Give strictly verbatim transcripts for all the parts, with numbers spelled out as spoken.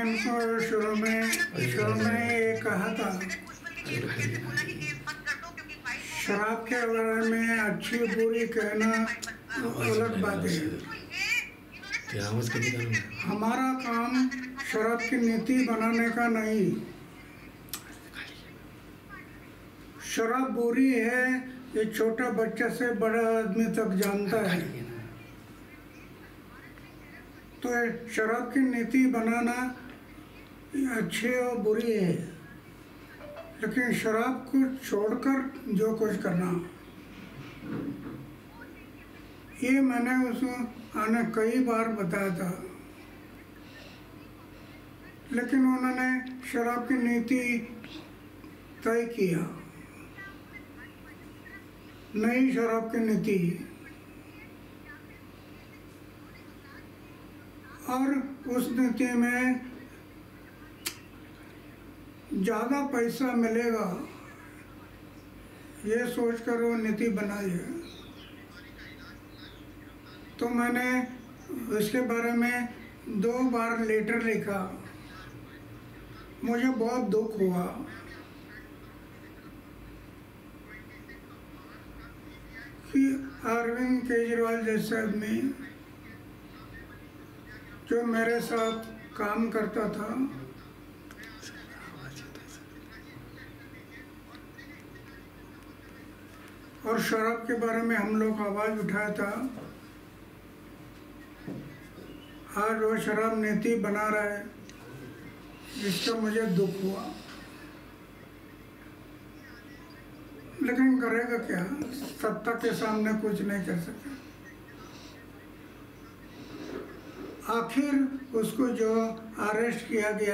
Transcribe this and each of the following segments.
उनको शुरू में शुरू में ये कहा था, शराब के बारे में अच्छी बुरी कहना अलग बात है। हमारा काम शराब की नीति बनाने का नहीं। शराब बुरी है ये छोटा बच्चा से बड़ा आदमी तक जानता है। तो शराब की नीति बनाना अच्छी और बुरी है, लेकिन शराब को छोड़कर जो कुछ करना, ये मैंने उसको आने कई बार बताया था। लेकिन उन्होंने शराब की नीति तय किया, नई शराब की नीति, और उस नीति में ज़्यादा पैसा मिलेगा ये सोचकर वो नीति बनाई है। तो मैंने इसके बारे में दो बार लेटर लिखा। मुझे बहुत दुख हुआ कि अरविंद केजरीवाल जैसे आदमी जो मेरे साथ काम करता था, और शराब के बारे में हम लोग आवाज़ उठाया था, आज वो शराब नीति बना रहा है, जिसका मुझे दुख हुआ। लेकिन करेगा क्या, सत्ता के सामने कुछ नहीं कर सकता। आखिर उसको जो अरेस्ट किया गया,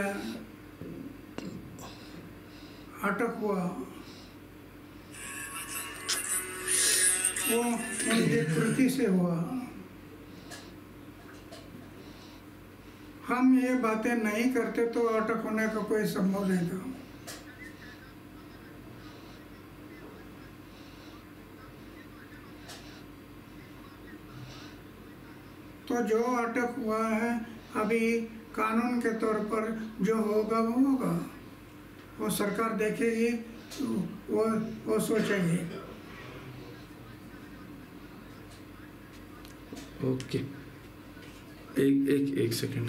अटक हुआ, वो उनकी कृति से हुआ। हम ये बातें नहीं करते तो अटक होने का कोई संभव नहीं था। तो जो अटक हुआ है, अभी कानून के तौर पर जो होगा वो होगा, वो सरकार देखेगी, वो वो सोचेगी। ओके, एक एक एक सेकेंड।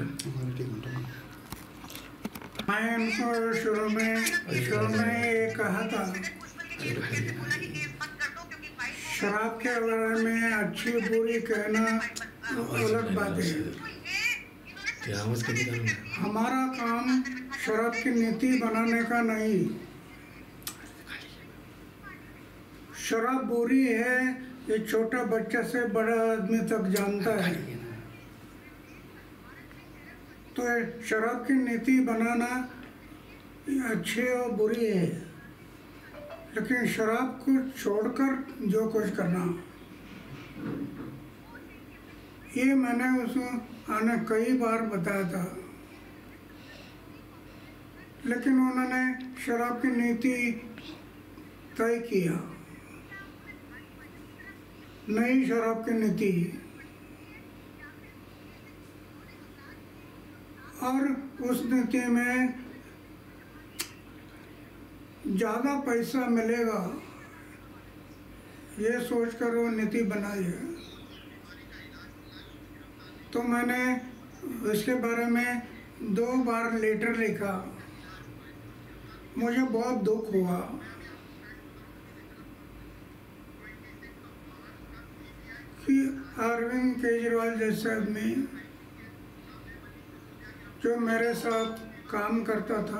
मैं उनको शुरू में शुरू में ये कहा था, शराब के बारे में अच्छी बुरी कहना अलग बात है। हमारा काम शराब की नीति बनाने का नहीं। शराब बुरी है ये छोटा बच्चा से बड़ा आदमी तक जानता है। तो शराब की नीति बनाना अच्छी और बुरी है, लेकिन शराब को छोड़कर जो कुछ करना, ये मैंने उसको आने कई बार बताया था। लेकिन उन्होंने शराब की नीति तय किया, नई शराब की नीति, और उस नीति में ज़्यादा पैसा मिलेगा ये सोचकर वो नीति बनाई है। तो मैंने इसके बारे में दो बार लेटर लिखा। मुझे बहुत दुख हुआ कि अरविंद केजरीवाल जैसे आदमी जो मेरे साथ काम करता था,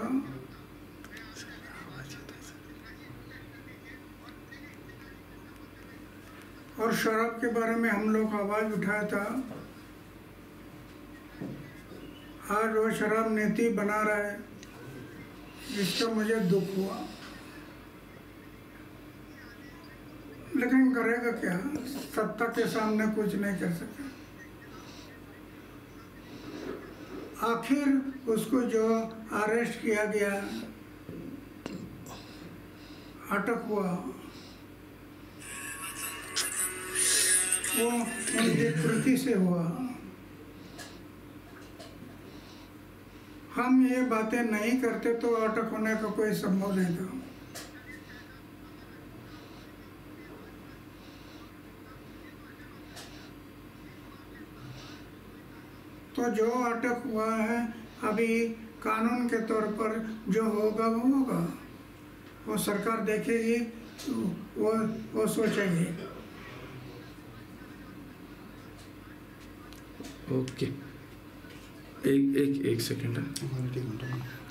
और शराब के बारे में हम लोग आवाज़ उठाया था, आज वो शराब नीति बना रहा है, जिसका मुझे दुख हुआ। लेकिन करेगा क्या, सत्ता के सामने कुछ नहीं कर सकता। आखिर उसको जो अरेस्ट किया गया, अटक हुआ, वो उनकी कृति से हुआ। हम ये बातें नहीं करते तो अटक होने का कोई संभव नहीं था। तो जो अटक हुआ है अभी कानून के तौर पर जो होगा वो होगा, वो सरकार देखेगी, वो वो सोचेगी। ओके, एक एक एक सेकंड है। हमारा ठीक है।